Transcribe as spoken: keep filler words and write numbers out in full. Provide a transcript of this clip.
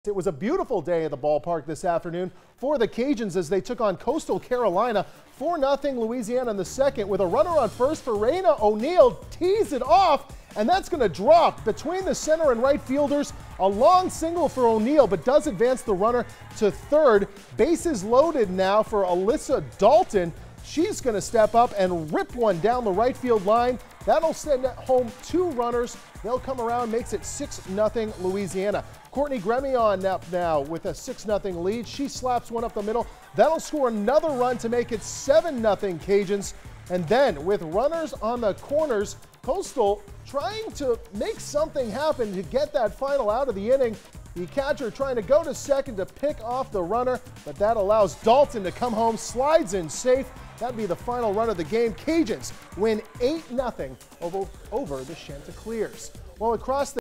It was a beautiful day at the ballpark this afternoon for the Cajuns as they took on Coastal Carolina. four nothing Louisiana in the second with a runner on first for Raina O'Neal. Tees it off, and that's going to drop between the center and right fielders. A long single for O'Neal, but does advance the runner to third. Bases loaded now for Alyssa Dalton. She's going to step up and rip one down the right field line. That'll send home two runners. They'll come around, makes it six nothing Louisiana. Courtney Gremion up now with a six nothing lead. She slaps one up the middle. That'll score another run to make it seven nothing Cajuns. And then with runners on the corners, Coastal trying to make something happen to get that final out of the inning. The catcher trying to go to second to pick off the runner, but that allows Dalton to come home, slides in safe. That'd be the final run of the game. Cajuns win eight nothing over, over the Chanticleers. Well, across the